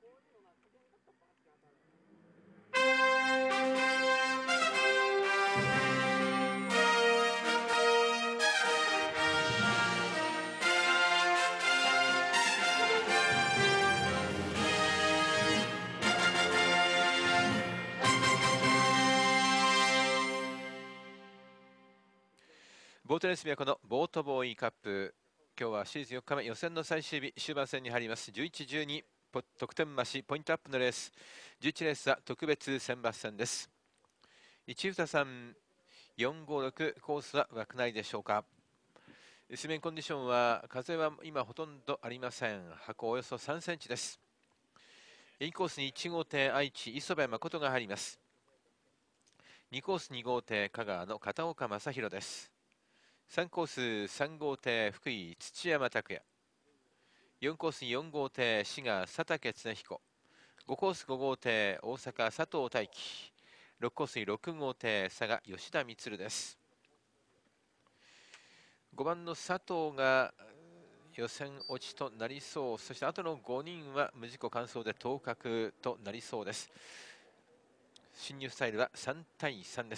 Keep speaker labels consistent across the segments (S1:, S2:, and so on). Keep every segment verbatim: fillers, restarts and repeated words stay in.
S1: ボートレース都のボートボーイカップ、今日はシリーズよっかめ予選の最終日、終盤戦に入ります。じゅういち、じゅうに得点増しポイントアップのレース、じゅういちレースは特別選抜戦です。いち、にさん、よん、ご、ろく、コースは枠内でしょうか。水面コンディションは風は今ほとんどありません。箱およそさんセンチです。インコースにいち号艇愛知磯部誠が入ります。にコースに号艇香川の片岡正宏です。さんコースさん号艇福井土山拓也、よんコースよん号艇滋賀佐竹恒彦、ごコースご号艇大阪佐藤大樹、ろくコースにろく号艇佐賀吉田充です。ごばんの佐藤が予選落ちとなりそう。そしてあとのごにんは無事故完走で当確となりそうです。進入スタイルはさんたいさんです。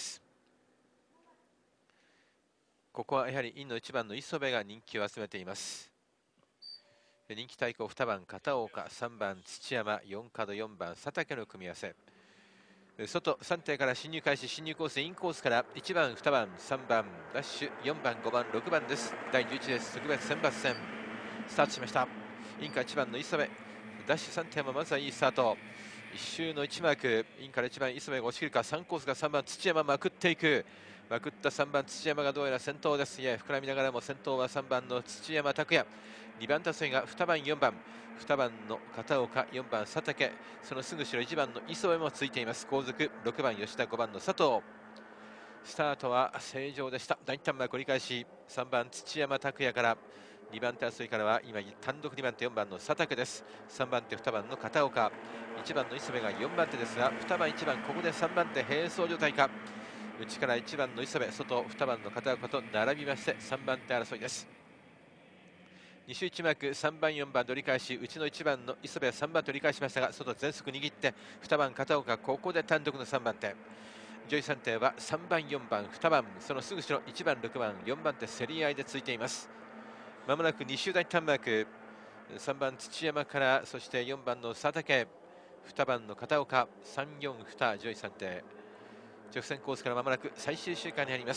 S1: ここはやはりインのいちばんの磯部が人気を集めています。人気対抗にばん片岡、さんばん土山、よん角よんばん佐竹の組み合わせ。外さん艇から進入開始、進入コースインコースからいちばんにばんさんばんダッシュよんばんごばんろくばんです。だいじゅういちレース特別選抜戦スタートしました。インからいちばんの磯部ダッシュさん艇もまずはいいスタート。いっ周のいちマーク、インからいちばん磯部が押し切るか。さんコースがさんばん土山まくっていく。まくったさんばん土山がどうやら先頭です。いや膨らみながらも先頭はさんばんの土山拓也、にばん争いがにばんよんばん、にばんの片岡、よんばん佐竹、そのすぐ後ろいちばんの磯部もついています。後続ろくばん吉田、ごばんの佐藤。スタートは正常でした。第一ターンマーク折り返し、さんばん土山拓也からにばん手争いからは今単独にばん手よんばんの佐竹です。さんばん手にばんの片岡、いちばんの磯部がよんばん手ですが、にばんいちばんここでさんばん手並走状態か。内からいちばんの磯部、外にばんの片岡と並びましてさんばん手争いです。に周いちマークさんばんよんばんで折り返し、内のいちばんの磯部はさんばん手折り返しましたが、外全速握ってにばん片岡、ここで単独のさんばん手。上位さん艇はさんばんよんばんにばん、そのすぐ後ろいちばんろくばんよんばん手競り合いでついています。まもなくに周台ターンマーク、さんばん土山から、そしてよんばんの佐竹、にばんの片岡、さんよんに上位さん艇。直線コースからまもなく最終周回に入ります。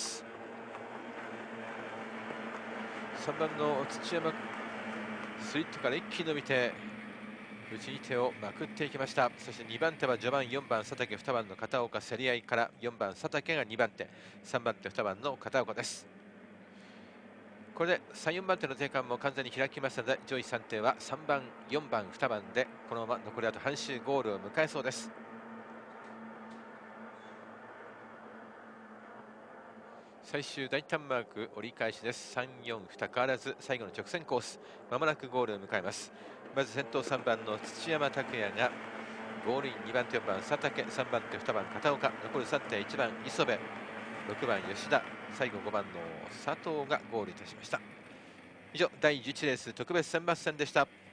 S1: さんばんの土山スリットから一気に伸びて内に手をまくっていきました。そしてにばん手は序盤よんばん佐竹、にばんの片岡競り合いからよんばん佐竹がにばん手、さんばん手にばんの片岡です。これでさん、よんばん手の定間も完全に開きましたので、上位さん艇はさんばん、よんばん、にばんでこのまま残りあと半周ゴールを迎えそうです。最終第一ターンマーク折り返しです。さん、よん、に変わらず最後の直線コース、まもなくゴールを迎えます。まず先頭さんばんの土山拓也がゴールイン、にばん手よんばん佐竹、さんばん手にばん片岡、残るさん艇いちばん磯部、ろくばん吉田、最後ごばんの佐藤がゴールいたしました。以上だいじゅういちレース特別選抜戦でした。